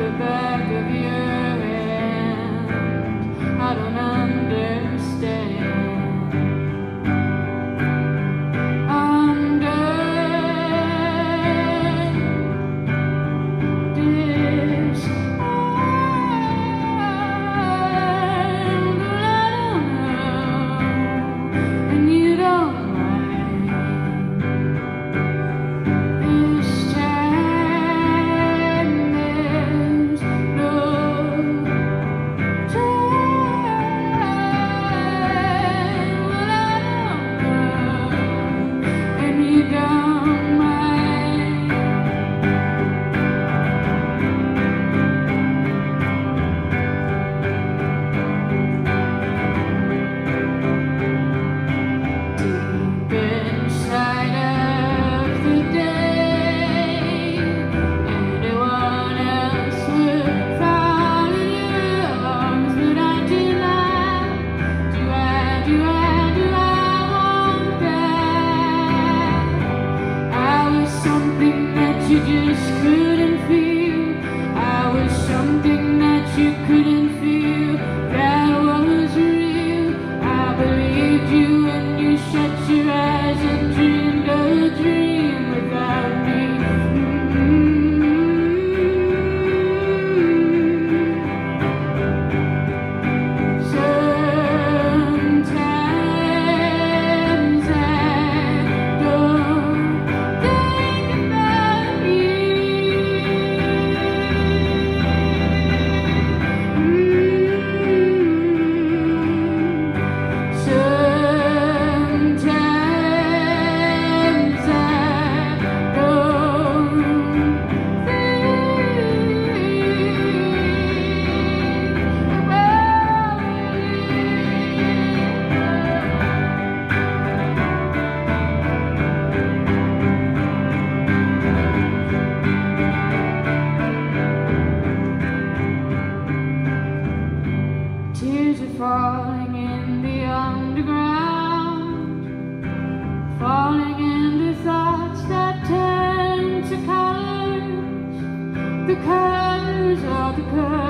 the back of your hand. I don't understand. I'm done this time, but I don't know, and you don't mind. This time there's no time, but I don't know, and you don't mind. Deep inside of the day, anyone else would fall in your arms, but I do not. Do I want that? I was something that you just couldn't feel. I was something that you couldn't feel. That was real. I believed you when you shut your eyes and dreamed a dream without me. Sometimes I don't think about you. Sometimes I don't think about you. Tears are falling in the underground, falling into thoughts that turn to colors. The colors are the colors.